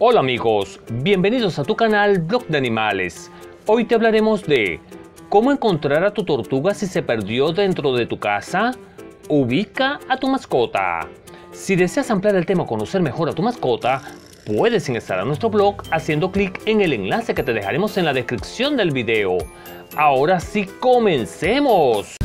Hola amigos, bienvenidos a tu canal Blog de Animales. Hoy te hablaremos de cómo encontrar a tu tortuga si se perdió dentro de tu casa. Ubica a tu mascota. Si deseas ampliar el tema o conocer mejor a tu mascota, puedes ingresar a nuestro blog haciendo clic en el enlace que te dejaremos en la descripción del video. Ahora sí, comencemos.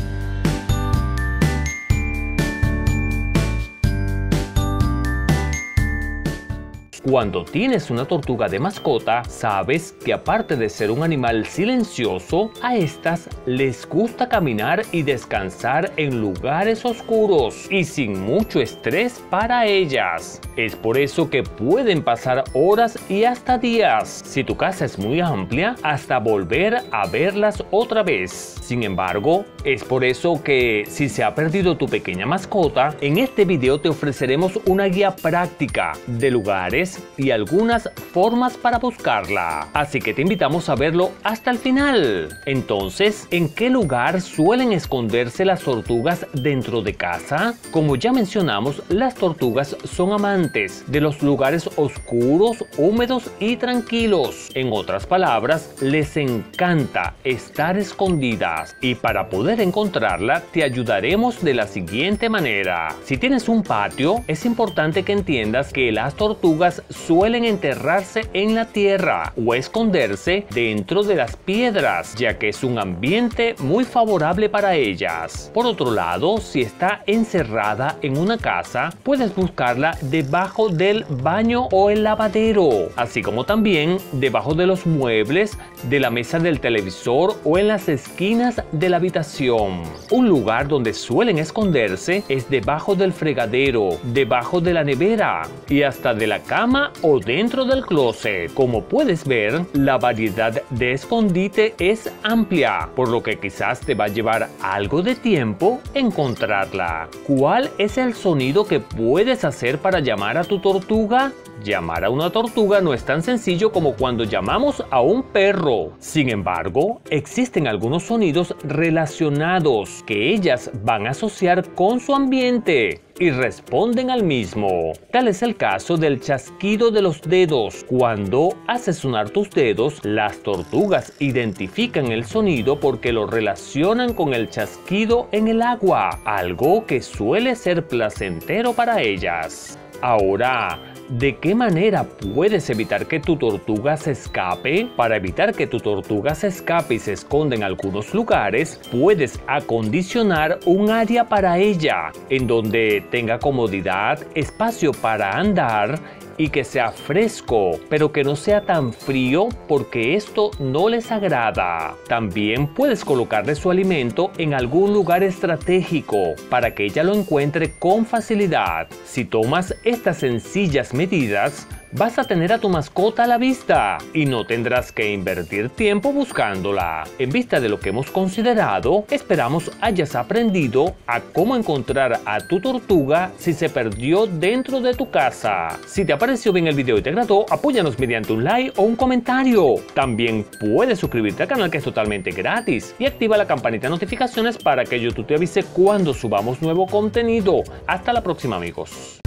Cuando tienes una tortuga de mascota, sabes que aparte de ser un animal silencioso, a estas les gusta caminar y descansar en lugares oscuros y sin mucho estrés para ellas. Es por eso que pueden pasar horas y hasta días, si tu casa es muy amplia, hasta volver a verlas otra vez. Sin embargo, es por eso que si se ha perdido tu pequeña mascota, en este video te ofreceremos una guía práctica de lugares y algunas formas para buscarla. Así que te invitamos a verlo hasta el final. Entonces, ¿en qué lugar suelen esconderse las tortugas dentro de casa? Como ya mencionamos, las tortugas son amantes de los lugares oscuros, húmedos y tranquilos. En otras palabras, les encanta estar escondidas. Y para poder encontrarla, te ayudaremos de la siguiente manera. Si tienes un patio, es importante que entiendas que las tortugas suelen enterrarse en la tierra o esconderse dentro de las piedras, ya que es un ambiente muy favorable para ellas. Por otro lado, si está encerrada en una casa, puedes buscarla debajo del baño o el lavadero, así como también debajo de los muebles, de la mesa del televisor o en las esquinas de la habitación. Un lugar donde suelen esconderse es debajo del fregadero, debajo de la nevera y hasta de la cama o dentro del closet. Como puedes ver, la variedad de escondite es amplia, por lo que quizás te va a llevar algo de tiempo encontrarla. ¿Cuál es el sonido que puedes hacer para llamar a tu tortuga? Llamar a una tortuga no es tan sencillo como cuando llamamos a un perro. Sin embargo, existen algunos sonidos relacionados que ellas van a asociar con su ambiente y responden al mismo. Tal es el caso del chasquido de los dedos. Cuando haces sonar tus dedos, las tortugas identifican el sonido porque lo relacionan con el chasquido en el agua, algo que suele ser placentero para ellas. Ahora, ¿de qué manera puedes evitar que tu tortuga se escape? Para evitar que tu tortuga se escape y se esconda en algunos lugares, puedes acondicionar un área para ella, en donde tenga comodidad, espacio para andar y que sea fresco, pero que no sea tan frío porque esto no les agrada. También puedes colocarle su alimento en algún lugar estratégico para que ella lo encuentre con facilidad. Si tomas estas sencillas medidas, vas a tener a tu mascota a la vista y no tendrás que invertir tiempo buscándola. En vista de lo que hemos considerado, esperamos hayas aprendido a cómo encontrar a tu tortuga si se perdió dentro de tu casa. Si te pareció bien el video y te agradó, apóyanos mediante un like o un comentario. También puedes suscribirte al canal, que es totalmente gratis, y activa la campanita de notificaciones para que YouTube te avise cuando subamos nuevo contenido. Hasta la próxima, amigos.